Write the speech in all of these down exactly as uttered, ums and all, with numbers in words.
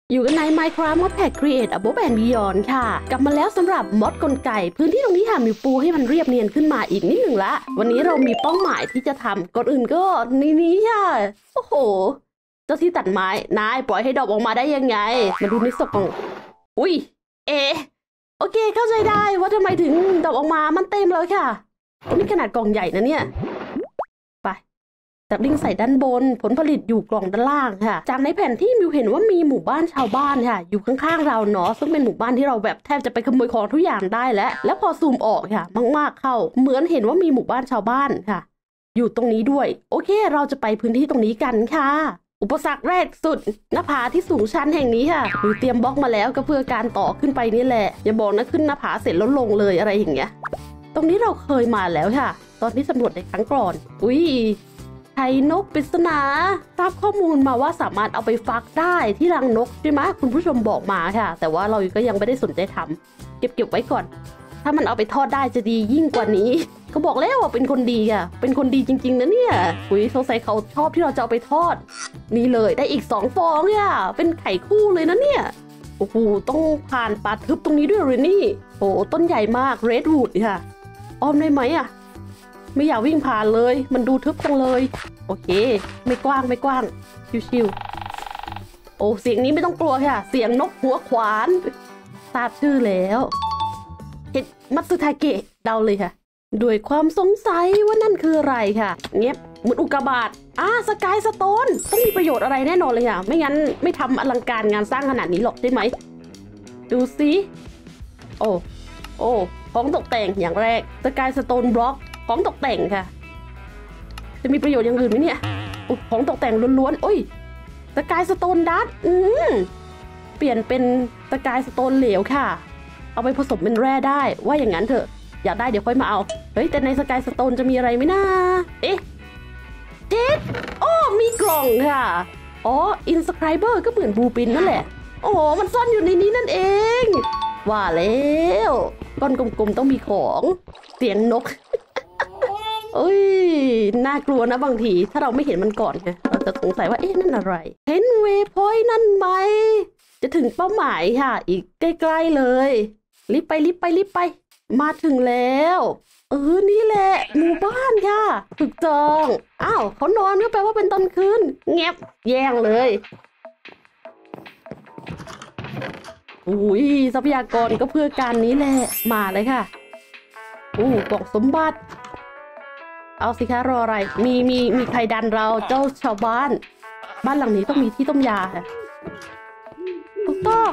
อยู่กันใน Minecraft Modpack Create Above and Beyond ค่ะกลับมาแล้วสำหรับมอดกลไกพื้นที่ตรงนี้ค่ะมีปูให้มันเรียบเนียนขึ้นมาอีกนิดหนึ่งละวันนี้เรามีเป้าหมายที่จะทำก่อนอื่นก็นี่นี้ค่ะโอ้โหเจ้าที่ตัดไม้นายปล่อยให้ดอกออกมาได้ยังไงมาดูในศพของอุ้ยเอโอเคเข้าใจได้ว่าทำไมถึงดอกออกมามันเต็มแล้วค่ะนี่ขนาดกล่องใหญ่นะเนี่ยไปแต่ลิงใส่ด้านบนผลผลิตอยู่กล่องด้านล่างค่ะจากในแผนที่มิวเห็นว่ามีหมู่บ้านชาวบ้านค่ะอยู่ข้างๆเราเนาะซึ่งเป็นหมู่บ้านที่เราแบบแทบจะไปขโมยของทุกอย่างได้แล้วแล้วพอซูมออกค่ะมากๆเข้าเหมือนเห็นว่ามีหมู่บ้านชาวบ้านค่ะอยู่ตรงนี้ด้วยโอเคเราจะไปพื้นที่ตรงนี้กันค่ะอุปสรรคแรกสุดหน้าผาที่สูงชันแห่งนี้ค่ะมิวเตรียมบล็อกมาแล้วก็เพื่อการต่อขึ้นไปนี่แหละอย่าบอกนะขึ้นหน้าผาเสร็จแล้วลงเลยอะไรอย่างเงี้ยตรงนี้เราเคยมาแล้วค่ะตอนที่สำรวจในครั้งก่อนอุ้ยไข่นกปริศนาทราบข้อมูลมาว่าสามารถเอาไปฟักได้ที่รังนกใช่ไหมคุณผู้ชมบอกมาค่ะแต่ว่าเราก็ยังไม่ได้สนใจทำเก็บเก็บไว้ก่อนถ้ามันเอาไปทอดได้จะดียิ่งกว่านี้เขาบอกแล้วว่าเป็นคนดีค่ะเป็นคนดีจริงๆนะเนี่ยอุ้ยสงสัยเขาชอบที่เราจะเอาไปทอดนี่เลยได้อีกสองฟองค่ะเป็นไข่คู่เลยนะเนี่ยโอ้โหต้องผ่านป่าทึบตรงนี้ด้วยเลยนี่โอ้ต้นใหญ่มากเรดวูดค่ะอ้อมได้ไหมอ่ะไม่อยากวิ่งผ่านเลยมันดูทึบจังเลยโอเคไม่กว้างไม่กว้างชิวๆโอ้เสียงนี้ไม่ต้องกลัวค่ะเสียงนกหัวขวานทราบชื่อแล้วเห็ดมัตสึทาเกะเดาเลยค่ะด้วยความสงสัยว่านั่นคืออะไรค่ะเงียบเหมือนอุกกาบาตอ่าสกายสโตนต้องมีประโยชน์อะไรแน่นอนเลยค่ะไม่งั้นไม่ทำอลังการงานสร้างขนาดนี้หรอกใช่ไหมดูสิโอ้โอ้ของตกแต่งอย่างแรกสกายสโตนบล็อกของตกแต่งค่ะจะมีประโยชน์อย่างอื่นไหมเนี่ยของตกแต่งล้วนๆโอ้ยสกายสโตนดัตอืมเปลี่ยนเป็นสกายสโตนเหลวค่ะเอาไปผสมเป็นแร่ได้ว่าอย่างนั้นเถอะอยากได้เดี๋ยวค่อยมาเอาเฮ้ยแต่ในสกายสโตนจะมีอะไรไหมนะเอ๊ะเจ็ดโอ้มีกล่องค่ะอ๋ออินสไครเบอร์ก็เหมือนบลูปินนั่นแหละโอ้มันซ่อนอยู่ในนี้นั่นเองว่าแล้วก้อนกลมๆต้องมีของเสียงนกเอ้ยน่ากลัวนะบางทีถ้าเราไม่เห็นมันก่อนไงเราจะสงสัยว่าเอ๊ะนั่นอะไรเห็นเวย์พอยต์นั่นไหมจะถึงเป้าหมายค่ะอีกใกล้ๆเลยรีบไปรีบไปรีบไปมาถึงแล้วเออนี่แหละหมู่บ้านค่ะถูกต้องอ้าวเขานอนก็แปลว่าเป็นตอนคืนเงียบแย่งเลยอุ้ยทรัพยากรก็เพื่อการนี้แหละมาเลยค่ะอู้กล่องสมบัติเอาสิคะรออะไรมีมีมีใครดันเราเจ้าชาวบ้านบ้านหลังนี้ต้องมีที่ต้มยาค่ะถูกต้อง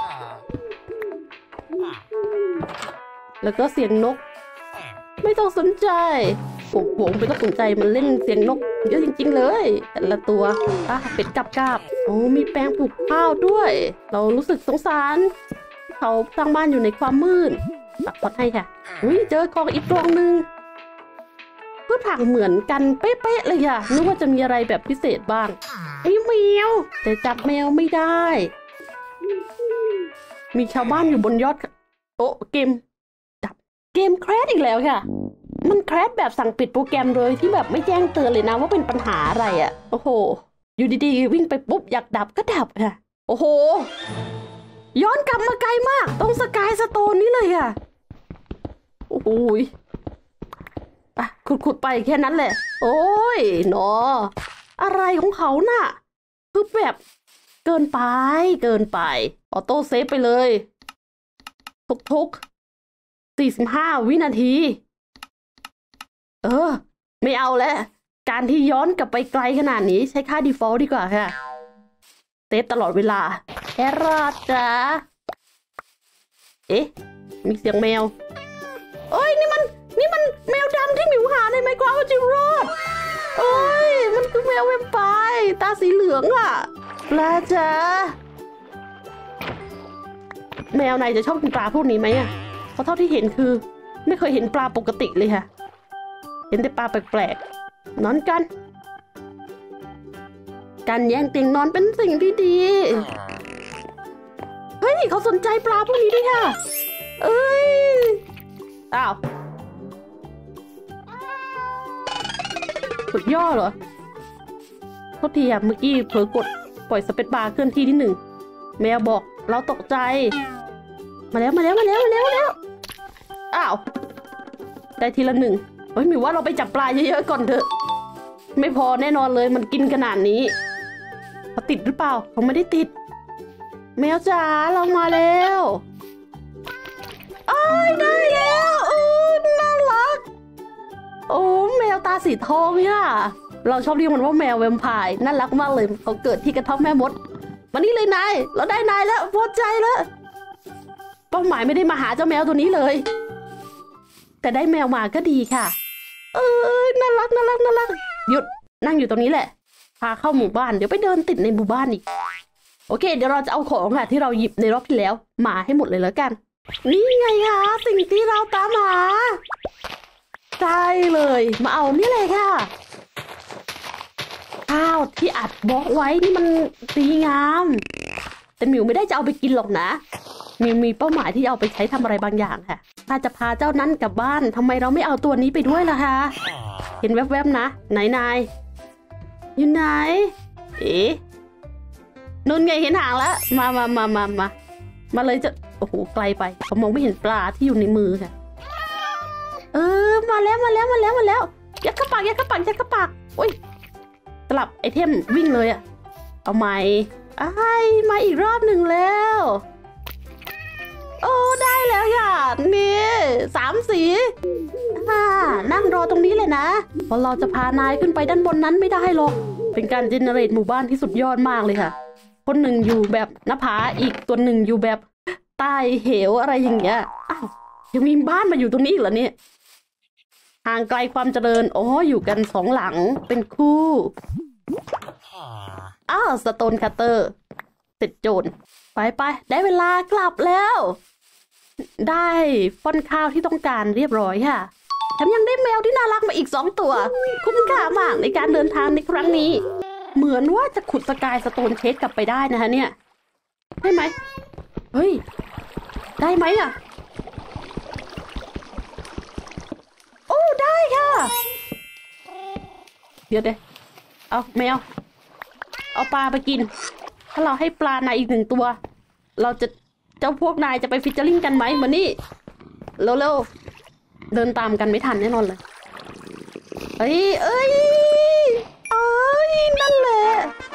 แล้วก็เสียงนกไม่ต้องสนใจโอ้โหไม่ต้องสนใจมันเล่นเสียงนกเยอะจริงๆเลยแต่ละตัวอ่ะเป็ดกับกาบโอ้มีแปลงปลูกข้าวด้วยเรารู้สึกสงสารเขาสร้างบ้านอยู่ในความมืดปักพอดให้ค่ะอุ้ยเจอกองอีกกองนึงพืชผักเหมือนกันเป๊ะๆเลยค่ะนึกว่าจะมีอะไรแบบพิเศษบ้างไอ้แมวแต่จับแมวไม่ได้มีชาวบ้านอยู่บนยอดโอ้เกมดับเกมแครชอีกแล้วค่ะมันแครชแบบสั่งปิดโปรแกรมเลยที่แบบไม่แจ้งเตือนเลยนะว่าเป็นปัญหาอะไรอ่ะโอ้โหอยู่ดีๆวิ่งไปปุ๊บอยากดับก็ดับค่ะโอ้โหย้อนกลับมาไกลมากตรงสกายสโตนนี่เลยค่ะโอ้โหอ่ะขุดๆไปแค่นั้นแหละโอ้ยหนออะไรของเขาน่ะคือแบบเกินไปเกินไปออโต้เซฟไปเลยทุกๆสี่สิบห้าวินาทีเออไม่เอาแล้วการที่ย้อนกลับไปไกลขนาดนี้ใช้ค่า default ดีกว่าค่ะเซฟตลอดเวลาแอรอดจ้าเอ๊ะมีเสียงแมวโอ้ยนี่มันนี่มันแมวดำที่หมิวหาในไมโครจิโรดโอ้ยมันคือแมวแวมไพร์ตาสีเหลืองอ่ะปลาจ้าแมวนายจะชอบกินปลาพวกนี้ไหมอ่ะเพราะเท่าที่เห็นคือไม่เคยเห็นปลาปกติเลยค่ะเห็นแต่ปลาแปลกๆนอนกันการแย่งเตียงนอนเป็นสิ่งที่ดีเฮ้ยเขาสนใจปลาพวกนี้ด้วยค่ะเอ้ยอ้าวสุดยอดเหรอโทษทีอ่ะเมื่อกี้เผลอกดปล่อยสเปซบาร์เคลื่อนที่ที่หนึ่งแมวบอกเราตกใจมาแล้วมาแล้วมาแล้วมาแล้วมาแล้วอ้าวได้ทีละหนึ่งเฮ้ยหมิวว่าเราไปจับปลาเยอะๆก่อนเถอะไม่พอแน่นอนเลยมันกินขนาดนี้เขาติดหรือเปล่าเขาไม่ได้ติดแมวจ๋าเรามาแล้วอ้ายได้แล้วเออน่ารักโอ้แมวตาสีทองเนี่ยเราชอบเรียกมันว่าแมวแวมไพร์น่ารักมากเลยเขาเกิดที่กระท่อมแม่มดมานี่เลยนายเราได้นายแล้วพอใจแล้วเป้าหมายไม่ได้มาหาเจ้าแมวตัวนี้เลยแต่ได้แมวมาก็ดีค่ะเออน่ารักน่ารักน่ารักหยุดนั่งอยู่ตรงนี้แหละพาเข้าหมู่บ้านเดี๋ยวไปเดินติดในหมู่บ้านอีกโอเคเดี๋ยวเราจะเอาของค่ะที่เราหยิบในรอบที่แล้วมาให้หมดเลยแล้วกันนี่ไงคะสิ่งที่เราตามหาใช่เลยมาเอานี่เลยค่ะข้าวที่อัดบล็อกไว้นี่มันดีงามแต่หมิวไม่ได้จะเอาไปกินหรอกนะมิวมีเป้าหมายที่เอาไปใช้ทำอะไรบางอย่างค่ะถ้าจะพาเจ้านั้นกลับบ้านทำไมเราไม่เอาตัวนี้ไปด้วยล่ะคะเห็นแวบๆนะไหนนายอยู่ไหนเอ๊ะนุ่นไงเห็นหางแล้วมามามามามามาเลยจะโอ้โหไกลไปเขามองไม่เห็นปลาที่อยู่ในมือค่ะเออมาแล้วมาแล้วมาแล้วมาแล้วยัดเข้าปากยัดเข้าปากยัดเข้าปากโอ้ยสลับไอเทมวิ่งเลยอะเอาใหม่ไอ้มาอีกรอบหนึ่งแล้วโอ้ได้แล้วค่ะนี่สามสีอ่านั่งรอตรงนี้เลยนะเพราะเราจะพานายขึ้นไปด้านบนนั้นไม่ได้หรอกเป็นการเจเนเรตหมู่บ้านที่สุดยอดมากเลยค่ะคนหนึ่งอยู่แบบหน้าผาอีกตัวหนึ่งอยู่แบบใต้เหวอะไรอย่างเงี้ยอ้าวยังมีบ้านมาอยู่ตรงนี้เหรอเนี่ยห่างไกลความเจริญอ๋ออยู่กันสองหลังเป็นคู่อ้าวสโตนคัตเตอร์เสร็จโจรไปไปได้เวลากลับแล้วได้ป้อนข้าวที่ต้องการเรียบร้อยค่ะแถมยังได้แมวที่น่ารักมาอีกสองตัวคุ้มค่ามากในการเดินทางในครั้งนี้เหมือนว่าจะขุดสกายสโตนเชสกลับไปได้นะคะเนี่ยได้ไหมเฮ้ยได้ไหมอ่ะโอ้ได้ค่ะเดี๋ยวเดี๋ยวเอาแมวเอาปลาไปกินถ้าเราให้ปลานายอีกหนึ่งตัวเราจะเจ้าพวกนายจะไปฟิชเจอริงกันไหมมานี่เร็วๆเดินตามกันไม่ทันแน่นอนเลยเอ้ยเอ้ยเอ้ยนั่นแหละ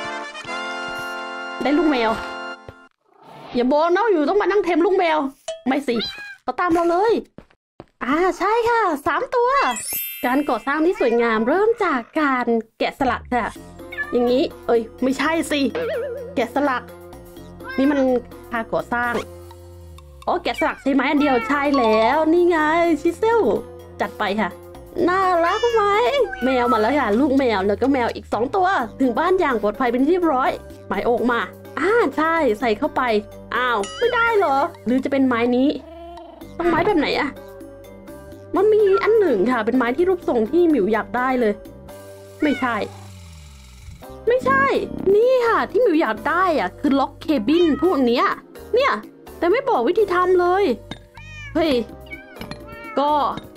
ได้ลูกแมวอย่าบอกนะอยู่ต้องมานั่งเทมลูกแมวไม่สิเขาตามเราเลยอ่าใช่ค่ะสามตัวการก่อสร้างที่สวยงามเริ่มจากการแกะสลักค่ะอย่างนี้เอ้ยไม่ใช่สิแกะสลักนี่มันค่าก่อสร้างอ๋อแกะสลักใช่ไหมอันเดียวใช่แล้วนี่ไงชิเซลจัดไปค่ะน่ารักไหมแมวมาแล้วค่ะลูกแมวแล้วก็แมวอีกสองตัวถึงบ้านอย่างปลอดภัยเป็นที่เรียบร้อยหมายออกมาอ่าใช่ใส่เข้าไปอ้าวไม่ได้เหรอหรือจะเป็นไม้นี้ต้องไม้แบบไหนอะมันมีอันหนึ่งค่ะเป็นไม้ที่รูปทรงที่หมิวอยากได้เลยไม่ใช่ไม่ใช่นี่ค่ะที่หมิวอยากได้อะคือล็อกเคบินพวกเนี้ยเนี่ยแต่ไม่บอกวิธีทำเลยเฮ้ยก็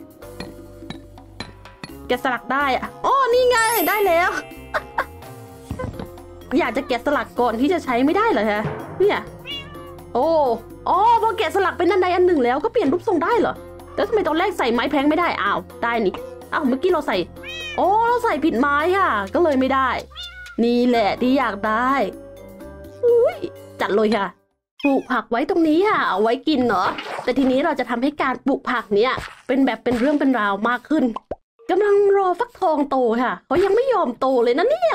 แกะสลักได้อะอ๋อนี่ไงได้แล้ว อยากจะแกะสลักก่อนที่จะใช้ไม่ได้เหรอฮะเนี่ยโอ้อ๋อพอแกะสลักเป็นอันใดอันหนึ่งแล้วก็เปลี่ยนรูปทรงได้เหรอแล้วทำไมตอนแรกใส่ไม้แพงไม่ได้อ้าวได้นี่อ้าวเมื่อกี้เราใส่โอ้เราใส่ผิดไม้ค่ะก็เลยไม่ได้นี่แหละที่อยากได้อุ้ยจัดเลยค่ะปลูกผักไว้ตรงนี้ค่ะเอาไว้กินเนาะแต่ทีนี้เราจะทำให้การปลูกผักเนี้ยเป็นแบบเป็นเรื่องเป็นราวมากขึ้นกำลังรอฟักทองโตค่ะเขายังไม่ยอมโตเลยนะเนี่ย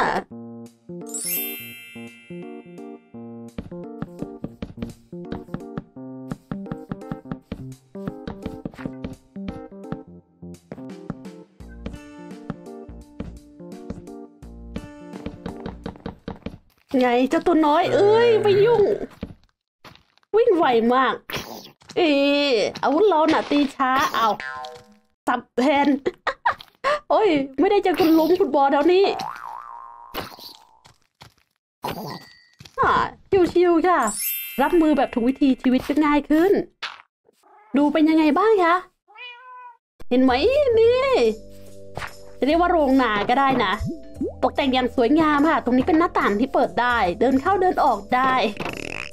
ไงเจ้าตัวน้อยเอ้ยไปยุ่งวิ่งไวมากเอออาวุธเราหน่ะตีช้าเอาสับแทน โอ้ยไม่ได้เจอคุณล้มคุณบอลแถวนี้อ่าชิวๆค่ะรับมือแบบถูกวิธีชีวิตก็ง่ายขึ้นดูเป็นยังไงบ้างคะเห็นไหมนี่จะเรียกว่าโรงนาก็ได้นะตกแต่งอย่างสวยงามค่ะตรงนี้เป็นหน้าต่างที่เปิดได้เดินเข้าเดินออกได้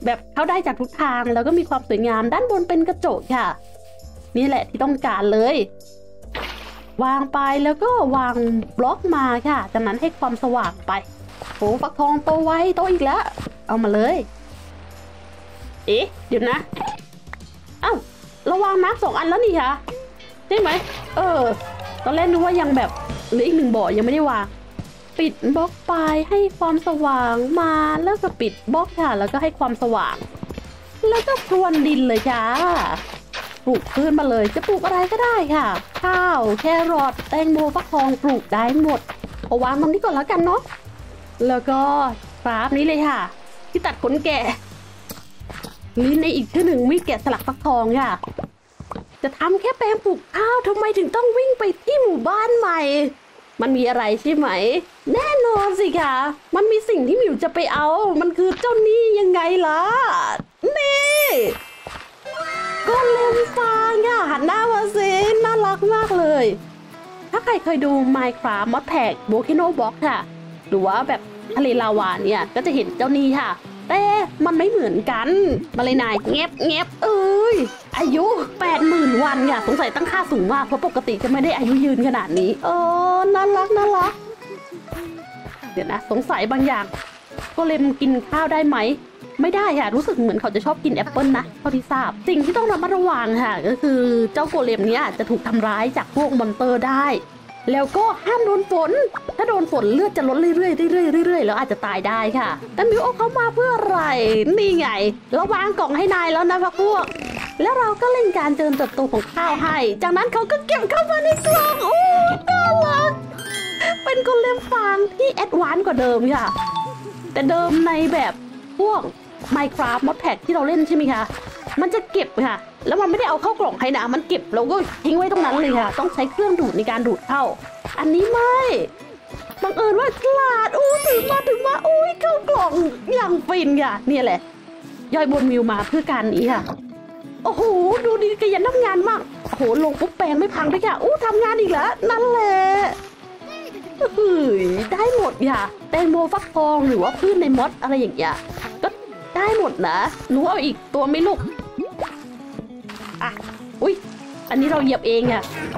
แบบเข้าได้จากทุกทางแล้วก็มีความสวยงามด้านบนเป็นกระจกค่ะนี่แหละที่ต้องการเลยวางไปแล้วก็วางบล็อกมาค่ะจากนั้นให้ความสว่างไปโหฟักทองโตไวโตอีกแล้วเอามาเลยเอ๊ะเดี๋ยวนะเอ้าเราวางมาร์กสองอันแล้วนี่คะใช่ไหมเออตอนแรกนึกว่ายังแบบเหลืออีกหนึ่งบ่อยังไม่ได้วางปิดบล็อกไปให้ความสว่างมาแล้วก็ปิดบล็อกค่ะแล้วก็ให้ความสว่างแล้วก็พรวนดินเลยค่ะปลูกพืชมาเลยจะปลูกอะไรก็ได้ค่ะข้าวแครอทแตงโมฟักทองปลูกได้หมดเอาวางตรงนี้ก่อนแล้วกันเนาะแล้วก็คราฟนี้เลยค่ะที่ตัดขนแกะลิ้นในอีกชื่อหนึ่งมีดแกะสลักฟักทองค่ะจะทำแค่แปลงปลูกข้าวทำไมถึงต้องวิ่งไปที่หมู่บ้านใหม่มันมีอะไรใช่ไหมแน่นอนสิค่ะมันมีสิ่งที่หมิวจะไปเอามันคือเจ้านี่ยังไงล่ะนี่ก็เล่นฟางค่ะหันหน้ามาสิน่ารักมากเลยถ้าใครเคยดู Minecraft Mod Pack Volcano Box ค่ะหรือว่าแบบทะเลลาวาเนี่ยก็จะเห็นเจ้านี่ค่ะแต่มันไม่เหมือนกันมาเลยนายเงียบเงียบเอ้ยอายุ แปดหมื่น วันค่ะสงสัยตั้งค่าสูงมากเพราะปกติจะไม่ได้อายุยืนขนาดนี้เออน่ารักน่ารักเดี๋ยวนะสงสัยบางอย่างโกเลมกินข้าวได้ไหมไม่ได้ค่ะรู้สึกเหมือนเขาจะชอบกินแอปเปิลนะเท่าที่ทราบสิ่งที่ต้องระมัดระวังค่ะก็คือเจ้าโกเลมเนี้ยจะถูกทำร้ายจากพวกมอนเตอร์ได้แล้วก็ห้ามโดนฝนถ้าโดนฝนเลือดจะลดเรื่อยๆเรื่อยๆเรื่อยๆแล้วอาจจะตายได้ค่ะแต่มิวเอาเขามาเพื่ออะไรนี่ไงเราวางกล่องให้นายแล้วนะพวกแล้วเราก็เล่นการเจริญเติบโตของข้าวให้จากนั้นเขาก็เก็บเข้ามาในกล่องโอ้น่ารักเป็นโกเลมฟางที่แอดวานซ์กว่าเดิมค่ะแต่เดิมในแบบพวก Minecraft Mod Pack ที่เราเล่นใช่ไหมคะมันจะเก็บค่ะแล้วมันไม่ได้เอาเข้ากล่องให้นะมันเก็บแล้วก็ทิ้งไว้ตรงนั้นเลยค่ะต้องใช้เครื่องดูดในการดูดเข้าอันนี้ไม่บังเอิญว่าฉลาดอู้ถึงมาถึงมาอุ้ยเข้ากล่องอย่างฟินค่ะเนี่ยแหละย่อยบนมิวมาเพื่อการนี้ค่ะโอ้โหดูดีขยันทำงานมากโอ้โหลงปุ๊บแปลงไม่พังด้วยค่ะอู้ทำงานอีกแล้วนั่นแหละเฮ้ยได้หมดค่ะแตงโมฟักทองหรือว่าพืชในมดอะไรอย่างเงี้ยก็ได้หมดนะหนูเอาอีกตัวไม่ลูกอ่ะอุ้ยอันนี้เราเหยียบเองอะ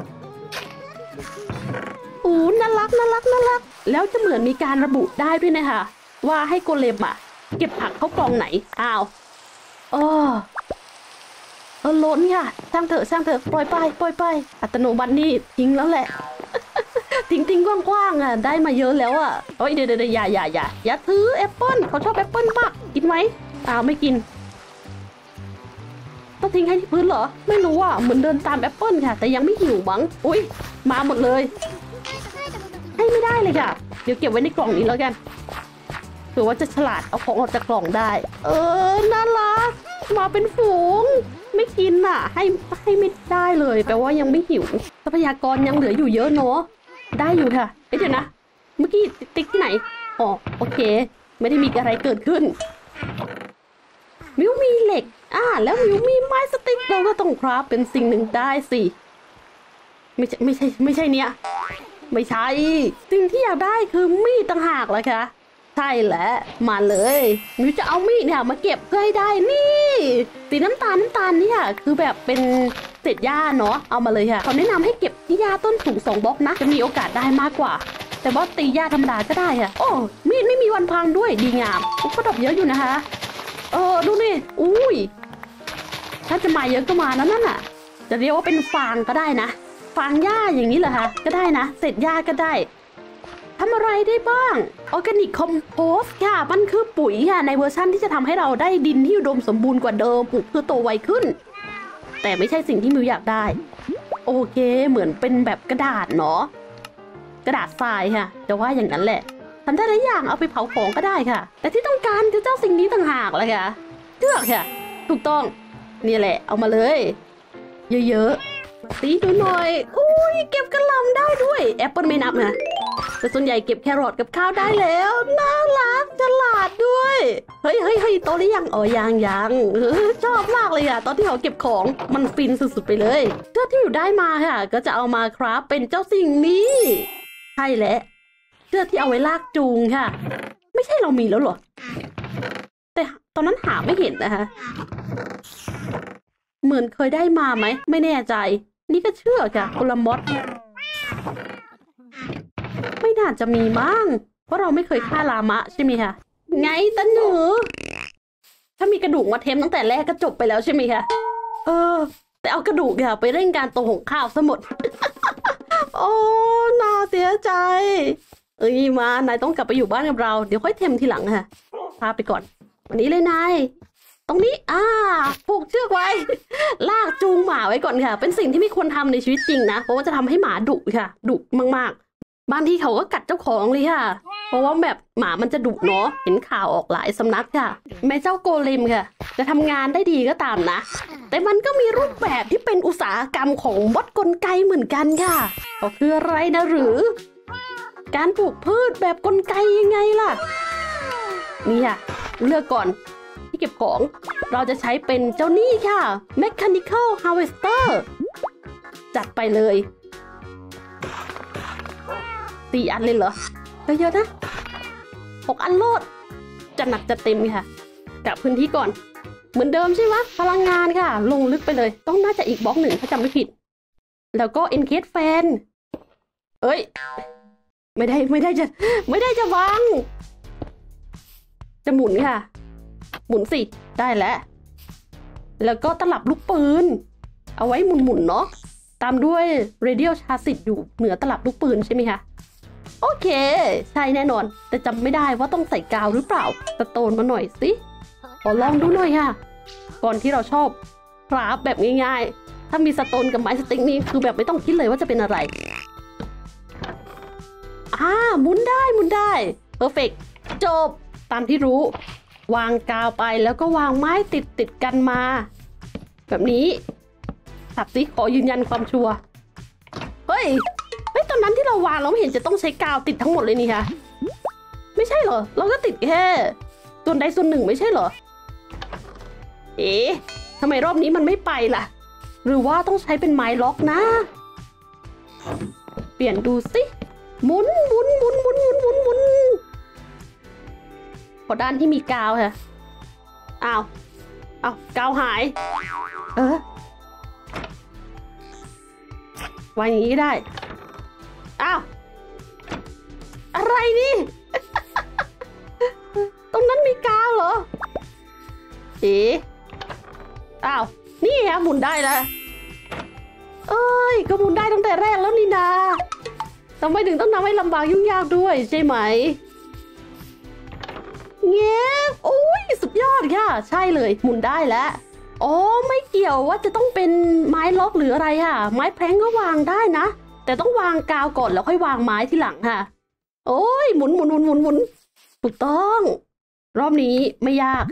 โอ้น่ารักน่ารักน่ารักแล้วจะเหมือนมีการระบุได้ด้วยนะคะว่าให้โกเลมอะเก็บผักเข้ากล่องไหนอ้าวเออเออล้นค่ะช่างเถอะช่างเถอะปล่อยไปปล่อยไปอัตโนมัตินี่ทิ้งแล้วแหละ ทิ้งทิ้งกว้างๆอ่ะได้มาเยอะแล้วอ่ะโอ้ยเดี๋ยวเดี๋ยวอย่าอย่าอย่าอย่าถือแอปเปิ้ลเขาชอบแอปเปิ้ลมากกินไหมอ้าวไม่กินต้องทิ้งให้ที่พื้นเหรอไม่รู้อ่ะเหมือนเดินตามแอปเปิ้ลค่ะแต่ยังไม่หิวมั้งอุ้ยมาหมดเลยให้ไม่ได้เลยค่ะเดี๋ยวเก็บไว้ในกล่องนี้แล้วกันเผื่อว่าจะฉลาดเอาของออกจากกล่องได้เออน่ารักมาเป็นฝูงไม่กินอ่ะให้ให้ไม่ได้เลยแปลว่ายังไม่หิวทรัพยากรยังเหลืออยู่เยอะเนาะได้อยู่ค่ะเดี๋ยวนะเมื่อกี้ติ๊กที่ไหนอ๋อโอเคไม่ได้มีอะไรเกิดขึ้นมิวมีเหล็กอ่าแล้วมิวมีไม้สติ๊กเราก็ต้องคราฟเป็นสิ่งหนึ่งได้สิไม่ใช่ไม่ใช่ไม่ใช่เนี้ยไม่ใช่สิ่งที่อยากได้คือมีดต่างหากเลยค่ะใช่แหละมาเลยมิวจะเอามีดเนี่ยมาเก็บเพื่อให้ได้นี่สีน้ำตาลน้ำตาลนี่ค่ะคือแบบเป็นเศษหญ้าเนาะเอามาเลยค่ะเขาแนะนำให้เก็บที่หญ้าต้นสูงสองบล็อกนะจะมีโอกาสได้มากกว่าแต่ว่าตีหญ้าธรรมดาก็ได้ค่ะโอ้มีดไม่มีวันพังด้วยดีงามก็ดอกเยอะอยู่นะคะเออดูนี่อุ้ยถ้าจะมาเยอะก็มานะนั่นน่ะจะเรียกว่าเป็นฟางก็ได้นะฟางหญ้าอย่างนี้เหรอคะก็ได้นะเศษหญ้าก็ได้ทำอะไรได้บ้างออร์แกนิกคอมโพสต์ค่ะมันคือปุ๋ยค่ะในเวอร์ชั่นที่จะทำให้เราได้ดินที่อุดมสมบูรณ์กว่าเดิมปลูกพืชโตไวขึ้นแต่ไม่ใช่สิ่งที่มิวอยากได้โอเคเหมือนเป็นแบบกระดาษเนาะกระดาษทรายค่ะจะว่าอย่างนั้นแหละทำได้หลายอย่างเอาไปเผาของก็ได้ค่ะแต่ที่ต้องการคือเจ้าสิ่งนี้ต่างหากเลยค่ะเชือกค่ะถูกต้องนี่แหละเอามาเลยเยอะๆตีดูหน่อยอุ้ยเก็บกระหล่ำได้ด้วยแอปเปิลไม่นับนะแต่ส่วนใหญ่เก็บแครอทกับข้าวได้แล้วน่ารักฉลาดด้วยเฮ้ยเฮ้ยเฮ้ยโตหรือยังอ๋อยังยังชอบมากเลยอะตอนที่เขาเก็บของมันฟินสุดๆไปเลยเชือกที่อยู่ได้มาค่ะก็จะเอามาคราฟเป็นเจ้าสิ่งนี้ใช่แหละเชือกที่เอาไว้ลากจูงค่ะไม่ใช่เรามีแล้วหรอแต่ตอนนั้นหาไม่เห็นนะคะเหมือนเคยได้มาไหมไม่แน่ใจนี่ก็เชื่อค่ะคนละมดไม่น่าจะมีมั้งเพราะเราไม่เคยฆ่าลามะใช่ไหมคะไงตาหนูถ้ามีกระดูกมาเทมตั้งแต่แรกก็จบไปแล้วใช่ไหมคะเออแต่เอากระดูกค่ะไปเร่งการโตของข้าวซะหมด โอ้น่าเสียใจเอ้ยมานายต้องกลับไปอยู่บ้านกับเราเดี๋ยวค่อยเทมทีหลังค่ะพาไปก่อนวันนี้เลยนายตรงนี้อ่าผูกเชือกไว้ ลากจูงหมาไว้ก่อนค่ะเป็นสิ่งที่ไม่ควรทำในชีวิตจริงนะเพราะว่าจะทำให้หมาดุค่ะดุมากๆบางทีเขาก็กัดเจ้าของเลยค่ะเพราะว่าแบบหมามันจะดุเนาะเห็นข่าวออกหลายสำนักค่ะแม่เจ้าโกเลมค่ะจะทำงานได้ดีก็ตามนะแต่มันก็มีรูปแบบที่เป็นอุตสาหกรรมของมดกลไกเหมือนกันค่ะก็คืออะไรนะหรือการปลูกพืชแบบกลไกยังไงล่ะนี่ค่ะเลือกก่อนที่เก็บของเราจะใช้เป็นเจ้านี่ค่ะ Mechanical Harvester จัดไปเลยสี่อันเลยเหรอเยอะๆนะหกอันโลดจะหนักจะเต็มค่ะกะพื้นที่ก่อนเหมือนเดิมใช่ไหมพลังงานค่ะลงลึกไปเลยต้องน่าจะอีกบล็อกหนึ่งถ้าจำไม่ผิดแล้วก็ Encase Fan เอ้ยไม่ได้ไม่ได้จะไม่ได้จะวางจะหมุนค่ะหมุนสิได้แล้วแล้วก็ตลับลูกปืนเอาไว้หมุนๆเนาะตามด้วย Radial Chassis อยู่เหนือตลับลูกปืนใช่ไหมคะโอเคใช่แน่นอนแต่จำไม่ได้ว่าต้องใส่กาวหรือเปล่าสโตนมาหน่อยสิขอลองดูหน่อยค่ะก่อนที่เราชอบคราฟแบบง่ายๆถ้ามีสโตนกับไม้สติ๊กนี่คือแบบไม่ต้องคิดเลยว่าจะเป็นอะไรอ่าหมุนได้หมุนได้เพอร์เฟกต์จบตามที่รู้วางกาวไปแล้วก็วางไม้ติดติดกันมาแบบนี้สับสิขอยืนยันความชัวร์เฮ้ยเฮ้ยตอนนั้นที่เราวางเราไม่เห็นจะต้องใช้กาวติดทั้งหมดเลยนี่คะไม่ใช่เหรอเราก็ติดแค่ส่วนใดส่วนหนึ่งไม่ใช่เหรอเอ๊ะทำไมรอบนี้มันไม่ไปล่ะหรือว่าต้องใช้เป็นไม้ล็อกนะเปลี่ยนดูสิหมุนหมุนหมุนหมุนหมุนหมุนหมุนพอด้านที่มีกาวค่ะอ้าวอ้าวกาวหายเออวางอย่างนี้ก็ได้อ้าวอะไรนี่ ตรงนั้นมีกาวเหรอเอ๋อ้าวนี่ฮะหมุนได้แล้วเอ้ยก็หมุนได้ตั้งแต่แรกแล้วนี่นาทำไมถึงต้องทำให้ลำบากยุ่งยากด้วยใช่ไหมเงี้ยโอ้ยสุดยอดค่ะใช่เลยหมุนได้แล้วอ๋อไม่เกี่ยวว่าจะต้องเป็นไม้ล็อกหรืออะไรค่ะไม้แพร้งก็วางได้นะแต่ต้องวางกาวก่อนแล้วค่อยวางไม้ที่หลังค่ะโอ้ยหมุนหมุนหมุนหมุนหมุนถูกต้องรอบนี้ไม่ยาก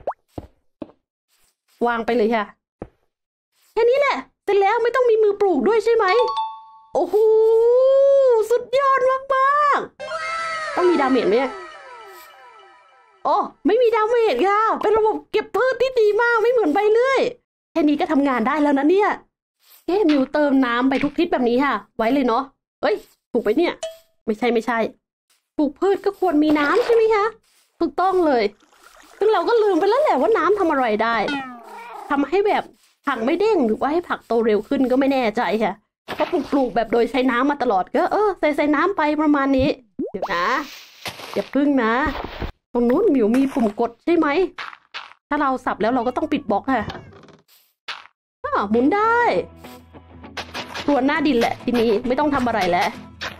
วางไปเลยค่ะแค่นี้แหละเสร็จแล้วไม่ต้องมีมือปลูกด้วยใช่ไหมโอ้โหสุดยอดมากๆต้องมีดาเมจไหมโอ้ไม่มีดาเมจค่ะเป็นระบบเก็บพืชที่ดีมากไม่เหมือนใบเลื่อยแค่นี้ก็ทำงานได้แล้วนะเนี่ยเอ๊ะมิวเติมน้ำไปทุกทิศแบบนี้ค่ะไว้เลยเนาะเอ้ยถูกไปเนี่ยไม่ใช่ไม่ใช่ปลูกพืชก็ควรมีน้ำใช่ไหมคะถูกต้องเลยซึ่งเราก็ลืมไปแล้วแหละว่าน้ำทำอะไรได้ทำให้แบบผักไม่เด้งหรือว่าให้ผักโตเร็วขึ้นก็ไม่แน่ใจค่ะเพราะปลูกแบบโดยใช้น้ำมาตลอดก็เออใส่ใส่น้ำไปประมาณนี้เดี๋ยวนะอย่าพึ่งนะตรงนู้นหมิวมีปุ่มกดใช่ไหมถ้าเราสับแล้วเราก็ต้องปิดบล็อกค่ะอ้าวหมุนได้ส่วนหน้าดินแหละทีนี้ไม่ต้องทำอะไรแล้ว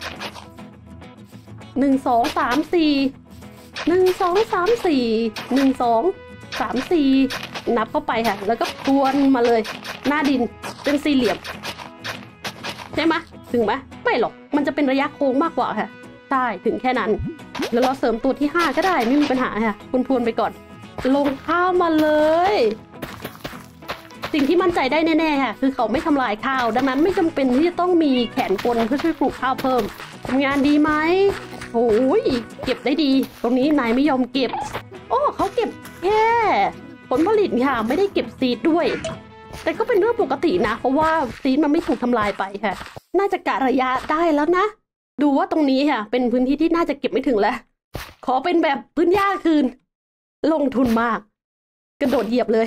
หนึ่งสองสามสี่หนึ่งสองสามสี่หนึ่งสองสามสี่นับเข้าไปค่ะแล้วก็ทวนมาเลยหน้าดินเป็นสี่เหลี่ยมใช่ไหมถึงไหมไม่หรอกมันจะเป็นระยะโค้งมากกว่าค่ะใช่ถึงแค่นั้นแล้วเราเสริมตัวที่ห้าก็ได้ไม่มีปัญหาค่ะคุณทวนไปก่อนลงข้าวมาเลยสิ่งที่มั่นใจได้แน่ๆค่ะคือเขาไม่ทำลายข้าวดังนั้นไม่จำเป็นที่จะต้องมีแขนกลเพื่อช่วยปลูกข้าวเพิ่มทำงานดีไหมโอ้ยเก็บได้ดีตรงนี้นายไม่ยอมเก็บโอ้เขาเก็บแค่ผลผลิตค่ะไม่ได้เก็บซีดด้วยแต่ก็เป็นเรื่องปกตินะเพราะว่าซีดมันไม่ถูกทำลายไปค่ะน่าจะกะระยะได้แล้วนะดูว่าตรงนี้ค่ะเป็นพื้นที่ที่น่าจะเก็บไม่ถึงแล้วขอเป็นแบบพื้นหญ้าคืนลงทุนมากกระโดดเหยียบเลย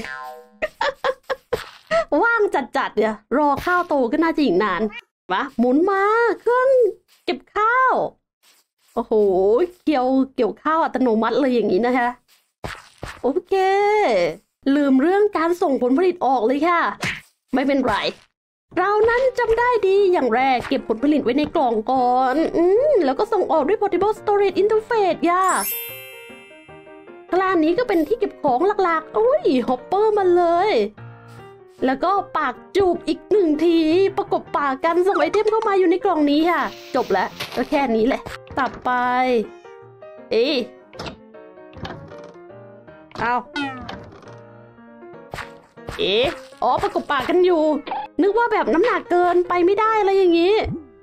ว่างจัดๆเนี่ยรอข้าวโตก็น่าจะอีกนานมาหมุนมาเครื่องเก็บข้าวโอ้โหเกี่ยวเกี่ยวข้าวอัตโนมัติเลยอย่างนี้นะคะโอเคลืมเรื่องการส่งผลผลิตออกเลยค่ะไม่เป็นไรเรานั้นจำได้ดีอย่างแรกเก็บผลผลิตไว้ในกล่องก่อนอืมแล้วก็ส่งออกด้วย Portable Storage Interface ย่ากล้านนี้ก็เป็นที่เก็บของหลักๆโอ้ยฮอปเปอร์มาเลยแล้วก็ปากจูบอีกหนึ่งทีประกบปากกันส่งไอเทมเข้ามาอยู่ในกล่องนี้ค่ะจบแล้วก็แค่นี้แหละต่อไปเอ๊ะเอาเอ๊ะอ๋อประกบปากกันอยู่นึกว่าแบบน้ำหนักเกินไปไม่ได้อะไรอย่างนี้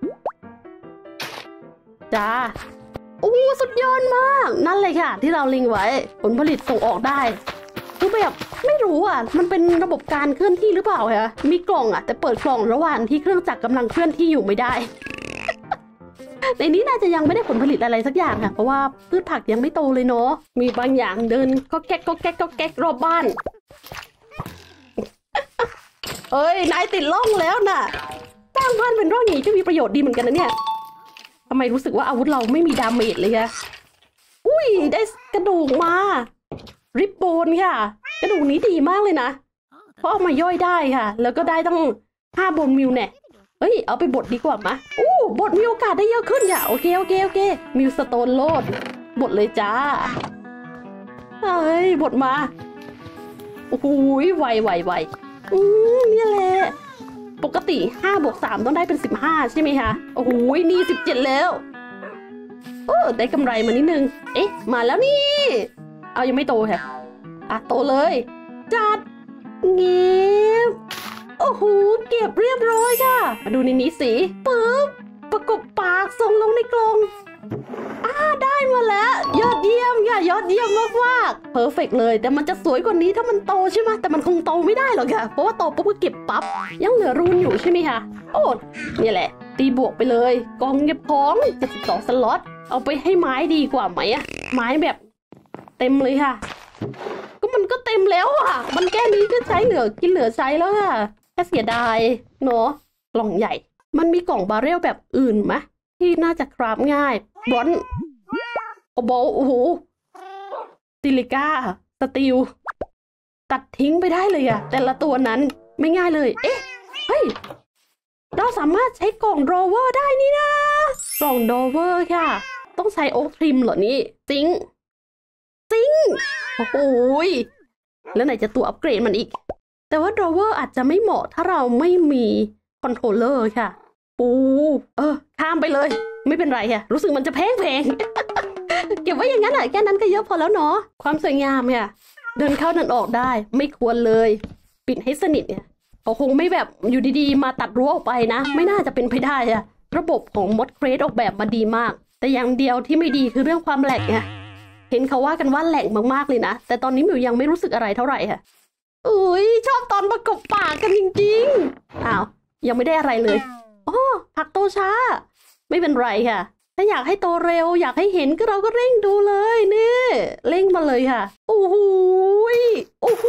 จ้าโอ้สุดยอดมากนั่นเลยค่ะที่เราเล็งไว้ผลผลิตส่งออกได้คือแบบไม่รู้อ่ะมันเป็นระบบการเคลื่อนที่หรือเปล่าคะมีกล่องอ่ะแต่เปิดกล่องระหว่างที่เครื่องจักรกำลังเคลื่อนที่อยู่ไม่ได้ ในนี้น่าจะยังไม่ได้ผลผลิตอะไรสักอย่างค่ะเพราะว่าพืชผักยังไม่โตเลยเนาะมีบางอย่างเดินก็แก๊กก็แก๊กก็แก๊กรอบบ้านเอ้ยนายติดร่องแล้วน่ะสร้างบ้านเป็นร่องอย่างนี้ก็มีประโยชน์ดีเหมือนกันนะเนี่ยทำไมรู้สึกว่าอาวุธเราไม่มีดาเมจเลยคะอุ้ยได้กระดูกมาริบโบนค่ะกระดูกนี้ดีมากเลยนะเพราะเอามาย่อยได้ค่ะแล้วก็ได้ตั้งห้าโบนมิวเนี่ยเฮ้ยเอาไปบดดีกว่ามะอู้บดมีโอกาสได้เยอะขึ้นค่ะโอเคโอเคโอเคมิวสโตนโลดบดเลยจ้าเฮ้ยบดมาโอ้โหไวไวไวอืมนี่แหละปกติห้าบวกสามต้องได้เป็นสิบห้าใช่ไหมคะโอ้โหนี่สิบเจ็ดแล้วโอ้ได้กำไรมานิดนึงเอ๊ะมาแล้วนี่เอายังไม่โตค่ะอ่ะโตเลยจัดเงียบโอ้โหเก็บเรียบร้อยค่ะมาดูในนี้สิปึ๊บประกบปากส่งลงในกล่องอ่าได้มาแล้วยอดเยี่ยมค่ะยอดเยี่ยมมากมากเพอร์เฟกเลยแต่มันจะสวยกว่านี้ถ้ามันโตใช่ไหมแต่มันคงโตไม่ได้หรอกค่ะเพราะว่าโตปุ๊บก็เก็บปั๊บยังเหลือรูนอยู่ใช่ไหมคะโอ้นี่แหละตีบวกไปเลยกล่องเก็บของเจ็ดสิบสองสล็อตเอาไปให้ไม้ดีกว่าไหมอะไม้แบบเต็มเลยค่ะก็มันก็เต็มแล้วอ่ะมันแค่นี้ก็ใช้เหลือกินเหลือใช้แล้วค่ะแค่เสียดายเนาะกล่องใหญ่มันมีกล่องบาร์เรลแบบอื่นไหมที่น่าจะคราฟง่ายบรอนโอโบโอ้โหซิลิก้าสตีลตัดทิ้งไปได้เลยอะแต่ละตัวนั้นไม่ง่ายเลยเอ๊ะเฮ้ยเราสามารถใช้กล่องโรเวอร์ได้นี่นะกล่องโรเวอร์ค่ะต้องใช้โอ๊กทริมเหรอนี่ซิงซิงโอ้โหแล้วไหนจะตัวอัปเกรดมันอีกแต่ว่าโรเวอร์อาจจะไม่เหมาะถ้าเราไม่มีคอนโทรลเลอร์ค่ะปูเออข้ามไปเลยไม่เป็นไรค่ะรู้สึกมันจะแพงแพง เก็บไว้อย่างนั้นแหละแค่นั้นก็เยอะพอแล้วเนาะความสวยงามค่ะเดินเข้าเดินออกได้ไม่ควรเลยปิดให้สนิทเนี่ยเขาคงไม่แบบอยู่ดีๆมาตัดรั้วออกไปนะไม่น่าจะเป็นไปได้อะระบบของมอดเครสออกแบบมาดีมากแต่อย่างเดียวที่ไม่ดีคือเรื่องความแหลกไงเห็นเขาว่ากันว่าแหลกมากๆเลยนะแต่ตอนนี้มิวยังไม่รู้สึกอะไรเท่าไหร่ค่ะอุ้ยชอบตอนประกบปากกันจริงๆอ้าวยังไม่ได้อะไรเลยอ๋อผักโตช้าไม่เป็นไรค่ะถ้าอยากให้โตเร็วอยากให้เห็นก็เราก็เร่งดูเลยนี่เร่งมาเลยค่ะโอ้โหโอ้โห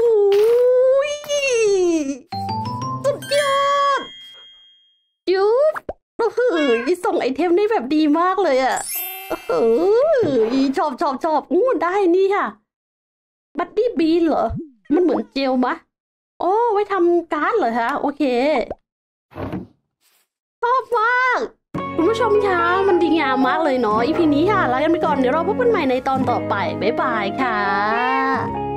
สุดยอดจุ๊บโอ้โหส่งไอเทมได้แบบดีมากเลยอ่ะโอ้โหชอบชอบชอบงูได้นี่ค่ะบัดดี้บีนเหรอมันเหมือนเจลมะโอ้ไว้ทำการ์ดเหรอคะโอเคชอบมากคุณผู้ชมคะมันดีงามมากเลยเนาะอีพีนี้ค่ะลากันไปก่อนเดี๋ยวเราพบกันใหม่ในตอนต่อไปบ๊ายบายค่ะ